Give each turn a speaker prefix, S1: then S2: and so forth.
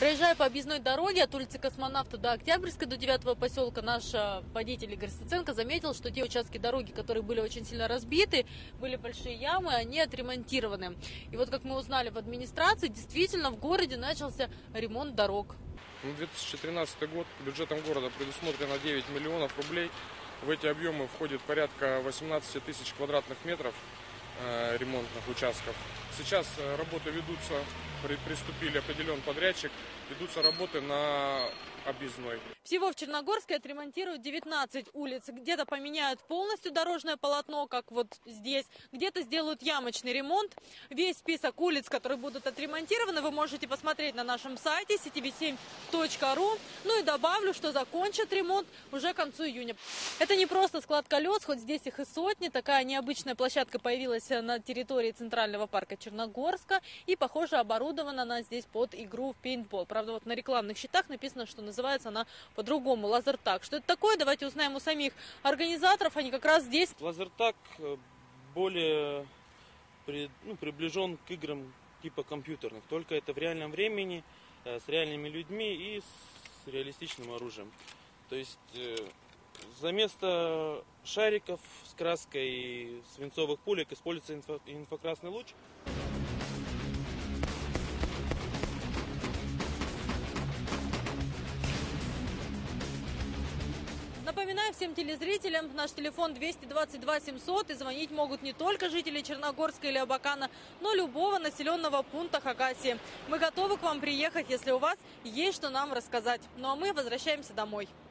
S1: Проезжая по объездной дороге от улицы Космонавта до Октябрьской, до 9-го поселка, наш водитель Игорь Стеценко заметил, что те участки дороги, которые были очень сильно разбиты, были большие ямы, они отремонтированы. И вот, как мы узнали в администрации, действительно в городе начался ремонт дорог.
S2: На 2013 год бюджетом города предусмотрено 9 миллионов рублей. В эти объемы входит порядка 18 тысяч квадратных метров ремонтных участков. Сейчас работы ведутся, приступили определен подрядчик, ведутся работы на объездной.
S1: Всего в Черногорске отремонтируют 19 улиц. Где-то поменяют полностью дорожное полотно, как вот здесь. Где-то сделают ямочный ремонт. Весь список улиц, которые будут отремонтированы, вы можете посмотреть на нашем сайте ctv7.ru. Ну и добавлю, что закончат ремонт уже к концу июня. Это не просто склад колес, хоть здесь их и сотни. Такая необычная площадка появилась на территории Центрального парка Черногорска. И, похоже, оборудована она здесь под игру в пейнтбол. Правда, вот на рекламных щитах написано, что называется она по-другому — лазертаг. Что это такое? Давайте узнаем у самих организаторов. Они как раз здесь.
S3: Лазертаг более приближен к играм типа компьютерных. Только это в реальном времени, с реальными людьми и с реалистичным оружием. То есть за место шариков с краской и свинцовых пулек используется инфракрасный луч.
S1: Напоминаю всем телезрителям, наш телефон 222 700, и звонить могут не только жители Черногорска или Абакана, но любого населенного пункта Хакасии. Мы готовы к вам приехать, если у вас есть что нам рассказать. Ну а мы возвращаемся домой.